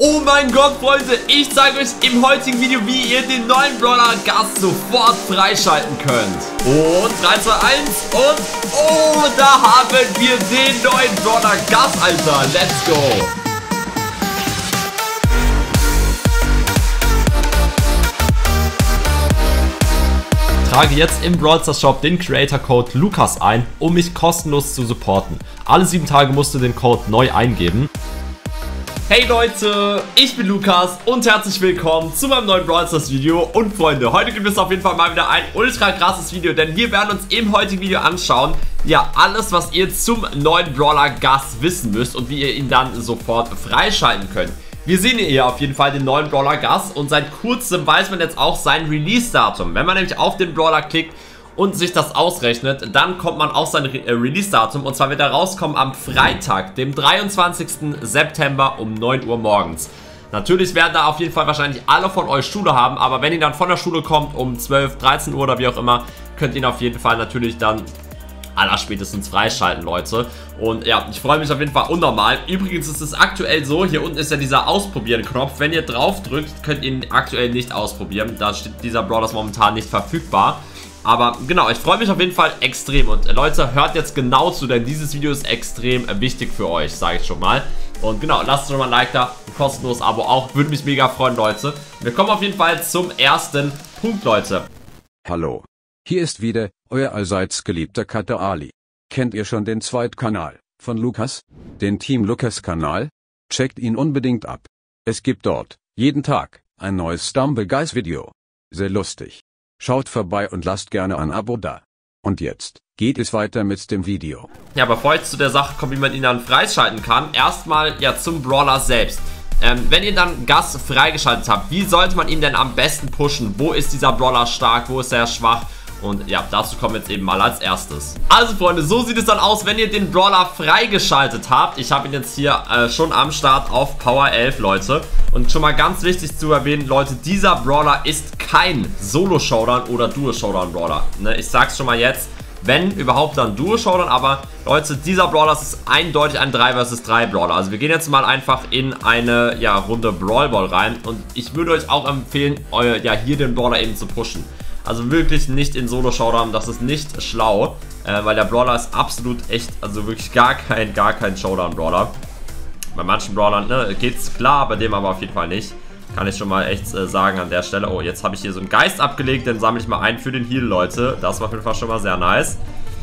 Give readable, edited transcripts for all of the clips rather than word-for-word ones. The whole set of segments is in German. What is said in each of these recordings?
Oh mein Gott, Freunde, ich zeige euch im heutigen Video, wie ihr den neuen Brawler Gus sofort freischalten könnt. Und 3, 2, 1 und oh, da haben wir den neuen Brawler Gus, Alter. Let's go. Trage jetzt im Brawl Stars Shop den Creator Code Lukas ein, um mich kostenlos zu supporten. Alle 7 Tage musst du den Code neu eingeben. Hey Leute, ich bin Lukas und herzlich willkommen zu meinem neuen Brawl Stars Video. Und Freunde, heute gibt es auf jeden Fall mal wieder ein ultra krasses Video, denn wir werden uns im heutigen Video anschauen, ja, alles, was ihr zum neuen Brawler Gus wissen müsst und wie ihr ihn dann sofort freischalten könnt. Wir sehen hier auf jeden Fall den neuen Brawler Gus und seit kurzem weiß man jetzt auch sein Release-Datum. Wenn man nämlich auf den Brawler klickt und sich das ausrechnet, dann kommt man auf sein Release-Datum und zwar wird er rauskommen am Freitag, dem 23. September um 9 Uhr morgens. Natürlich werden da auf jeden Fall wahrscheinlich alle von euch Schule haben, aber wenn ihr dann von der Schule kommt um 12, 13 Uhr oder wie auch immer, könnt ihr ihn auf jeden Fall natürlich dann allerspätestens freischalten, Leute. Und ja, ich freue mich auf jeden Fall unnormal. Übrigens ist es aktuell so, hier unten ist ja dieser Ausprobieren-Knopf. Wenn ihr drauf drückt, könnt ihr ihn aktuell nicht ausprobieren. Da steht, dieser Brawler ist momentan nicht verfügbar. Aber genau, ich freue mich auf jeden Fall extrem. Und Leute, hört jetzt genau zu, denn dieses Video ist extrem wichtig für euch, sage ich schon mal. Und genau, lasst schon mal ein Like da, ein kostenloses Abo auch. Würde mich mega freuen, Leute. Wir kommen auf jeden Fall zum ersten Punkt, Leute. Hallo. Hier ist wieder euer allseits geliebter Cutter Ali. Kennt ihr schon den Zweitkanal von Lukas? Den Team Lukas Kanal? Checkt ihn unbedingt ab. Es gibt dort jeden Tag ein neues Stumble Guys Video. Sehr lustig. Schaut vorbei und lasst gerne ein Abo da. Und jetzt geht es weiter mit dem Video. Ja, bevor ich zu der Sache komme, wie man ihn dann freischalten kann, erstmal ja zum Brawler selbst. Wenn ihr dann Gus freigeschaltet habt, wie sollte man ihn denn am besten pushen? Wo ist dieser Brawler stark? Wo ist er schwach? Und ja, dazu kommen wir jetzt eben mal als erstes. Also Freunde, so sieht es dann aus, wenn ihr den Brawler freigeschaltet habt. Ich habe ihn jetzt hier schon am Start auf Power 11, Leute. Und schon mal ganz wichtig zu erwähnen, Leute, dieser Brawler ist kein Solo-Showdown oder Duo-Showdown-Brawler. Ne, ich sag's schon mal jetzt, wenn überhaupt dann Duo-Showdown, aber Leute, dieser Brawler ist eindeutig ein 3 vs 3 Brawler. Also wir gehen jetzt mal einfach in eine ja, Runde Brawl Ball rein. Und ich würde euch auch empfehlen, hier den Brawler eben zu pushen. Also wirklich nicht in Solo-Showdown, das ist nicht schlau, weil der Brawler ist absolut echt, also wirklich gar kein Showdown-Brawler. Bei manchen Brawlern geht's klar, bei dem aber auf jeden Fall nicht. Kann ich schon mal echt sagen an der Stelle. Oh, jetzt habe ich hier so einen Geist abgelegt, den sammle ich mal ein für den Heal, Leute. Das war auf jeden Fall schon mal sehr nice.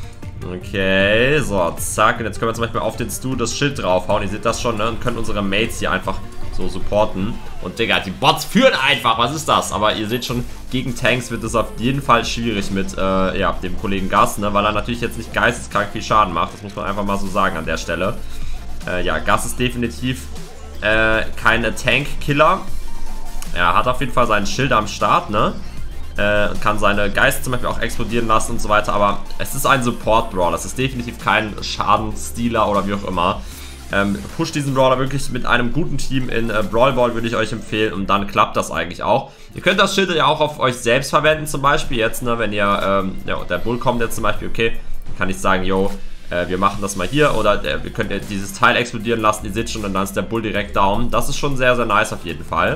Okay, so, zack. Und jetzt können wir zum Beispiel auf den Stu das Schild draufhauen. Ihr seht das schon, ne? Und können unsere Mates hier einfach so supporten. Und Digga, die Bots führen einfach. Was ist das? Aber ihr seht schon, gegen Tanks wird es auf jeden Fall schwierig mit ja, dem Kollegen Gus, ne? Weil er natürlich jetzt nicht geisteskrank viel Schaden macht. Das muss man einfach mal so sagen an der Stelle. Ja, Gus ist definitiv kein Tank-Killer. Er hat auf jeden Fall sein Schild am Start, ne? Kann seine Geister zum Beispiel auch explodieren lassen und so weiter. Aber es ist ein Support-Brawler. Es ist definitiv kein Schadenstealer oder wie auch immer. Pusht diesen Brawler wirklich mit einem guten Team in Brawl Ball, würde ich euch empfehlen, und dann klappt das eigentlich auch. Ihr könnt das Schild ja auch auf euch selbst verwenden, zum Beispiel jetzt, ne, wenn ihr, ja, der Bull kommt jetzt zum Beispiel, okay, dann kann ich sagen, yo, wir machen das mal hier, oder wir könnt dieses Teil explodieren lassen, ihr seht schon, und dann ist der Bull direkt down. Das ist schon sehr, sehr nice auf jeden Fall.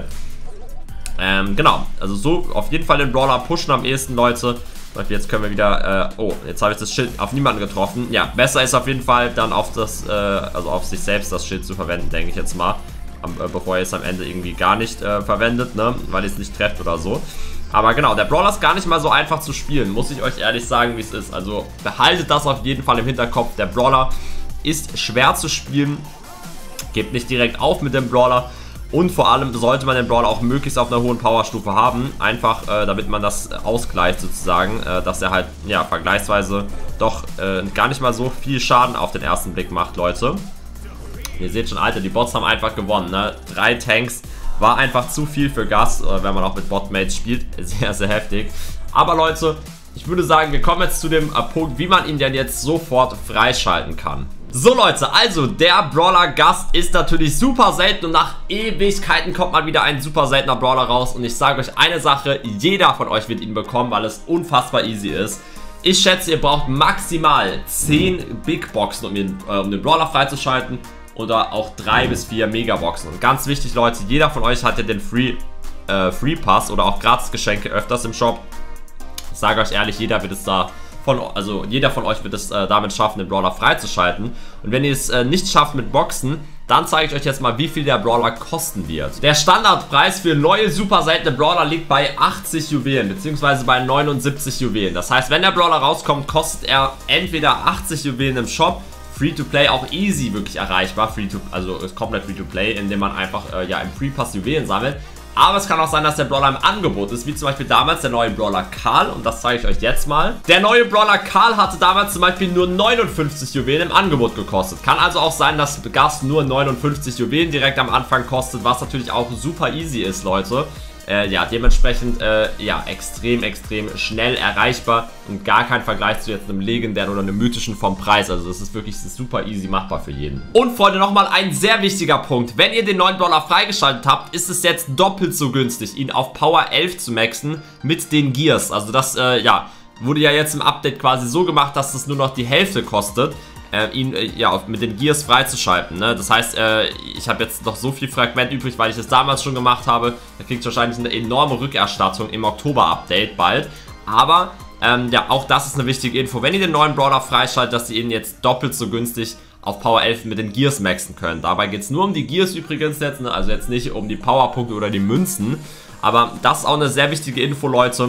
Genau, also so auf jeden Fall den Brawler pushen am ehesten, Leute. Jetzt können wir wieder, oh, jetzt habe ich das Schild auf niemanden getroffen. Ja, besser ist auf jeden Fall dann auf das, also auf sich selbst das Schild zu verwenden, denke ich jetzt mal. Bevor ihr es am Ende irgendwie gar nicht verwendet, ne, weil ihr es nicht trefft oder so. Aber genau, der Brawler ist gar nicht mal so einfach zu spielen, muss ich euch ehrlich sagen, wie es ist. Also behaltet das auf jeden Fall im Hinterkopf. Der Brawler ist schwer zu spielen. Gebt nicht direkt auf mit dem Brawler. Und vor allem sollte man den Brawler auch möglichst auf einer hohen Powerstufe haben. Einfach, damit man das ausgleicht sozusagen. Dass er halt, ja, vergleichsweise doch gar nicht mal so viel Schaden auf den ersten Blick macht, Leute. Ihr seht schon, Alter, die Bots haben einfach gewonnen, ne? 3 Tanks war einfach zu viel für Gus, wenn man auch mit Botmates spielt. Sehr, sehr heftig. Aber Leute, ich würde sagen, wir kommen jetzt zu dem Punkt, wie man ihn denn jetzt sofort freischalten kann. So Leute, also der Brawler Gus ist natürlich super selten und nach Ewigkeiten kommt mal wieder ein super seltener Brawler raus. Und ich sage euch eine Sache, jeder von euch wird ihn bekommen, weil es unfassbar easy ist. Ich schätze, ihr braucht maximal 10 Big Boxen, um den Brawler freizuschalten. oder auch 3 bis 4 Megaboxen. Und ganz wichtig, Leute, jeder von euch hat ja den Free Pass oder auch Gratisgeschenke öfters im Shop. Ich sage euch ehrlich, jeder wird es jeder von euch wird es damit schaffen, den Brawler freizuschalten. Und wenn ihr es nicht schafft mit Boxen, dann zeige ich euch jetzt mal, wie viel der Brawler kosten wird. Der Standardpreis für neue super seltene Brawler liegt bei 80 Juwelen, beziehungsweise bei 79 Juwelen. Das heißt, wenn der Brawler rauskommt, kostet er entweder 80 Juwelen im Shop, Free-to-Play auch easy wirklich erreichbar, also ist komplett Free-to-Play, indem man einfach ja im Free-Pass Juwelen sammelt. Aber es kann auch sein, dass der Brawler im Angebot ist, wie zum Beispiel damals der neue Brawler Karl, und das zeige ich euch jetzt mal. Der neue Brawler Karl hatte damals zum Beispiel nur 59 Juwelen im Angebot gekostet. Kann also auch sein, dass Gas nur 59 Juwelen direkt am Anfang kostet, was natürlich auch super easy ist, Leute. Ja, dementsprechend, ja, extrem schnell erreichbar und gar kein Vergleich zu jetzt einem legendären oder einem mythischen vom Preis. Also das ist wirklich super easy machbar für jeden. Und Freunde, nochmal ein sehr wichtiger Punkt. Wenn ihr den neuen Brawler freigeschaltet habt, ist es jetzt doppelt so günstig, ihn auf Power 11 zu maxen mit den Gears. Also das, ja, wurde ja jetzt im Update quasi so gemacht, dass es nur noch die Hälfte kostet. Ihn ja mit den Gears freizuschalten, ne? Das heißt, ich habe jetzt noch so viel Fragment übrig, weil ich es damals schon gemacht habe. Da kriegt ihr wahrscheinlich eine enorme Rückerstattung im Oktober-Update bald. Aber ja, auch das ist eine wichtige Info. Wenn ihr den neuen Brawler freischaltet, dass ihr ihn jetzt doppelt so günstig auf Power 11 mit den Gears maxen könnt. Dabei geht es nur um die Gears übrigens jetzt, ne? Also jetzt nicht um die Powerpunkte oder die Münzen. Aber das ist auch eine sehr wichtige Info, Leute,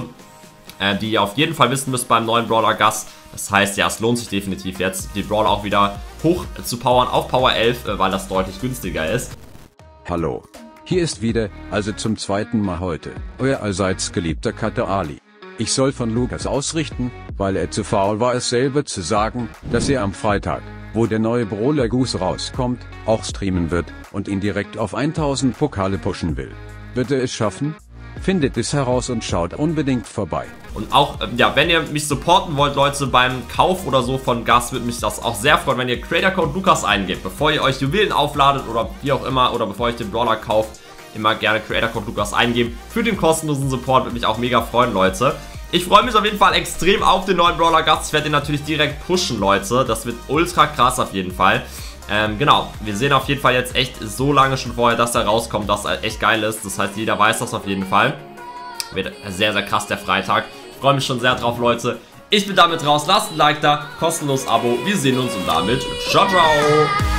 die ihr auf jeden Fall wissen müsst beim neuen Brawler Gas. Das heißt, ja, es lohnt sich definitiv jetzt, die Brawler auch wieder hoch zu powern auf Power 11, weil das deutlich günstiger ist. Hallo. Hier ist wieder, also zum zweiten Mal heute, euer allseits geliebter Cutter Ali. Ich soll von Lukas ausrichten, weil er zu faul war, es selber zu sagen, dass er am Freitag, wo der neue Brawler Goose rauskommt, auch streamen wird und ihn direkt auf 1000 Pokale pushen will. Wird er es schaffen? Findet es heraus und schaut unbedingt vorbei. Und auch, ja, wenn ihr mich supporten wollt, Leute, beim Kauf oder so von Gas, würde mich das auch sehr freuen, wenn ihr Creator Code Lukas eingebt, bevor ihr euch Juwelen aufladet oder wie auch immer, oder bevor ihr euch den Brawler kauft, immer gerne Creator Code Lukas eingeben. Für den kostenlosen Support würde mich auch mega freuen, Leute. Ich freue mich auf jeden Fall extrem auf den neuen Brawler Gas. Ich werde den natürlich direkt pushen, Leute. Das wird ultra krass auf jeden Fall. Genau, wir sehen auf jeden Fall jetzt echt so lange schon vorher, dass er rauskommt, dass er echt geil ist. Das heißt, jeder weiß das auf jeden Fall. Wird sehr krass der Freitag. Ich freue mich schon sehr drauf, Leute. Ich bin damit raus. Lasst ein Like da, kostenlos Abo. Wir sehen uns und damit ciao, ciao.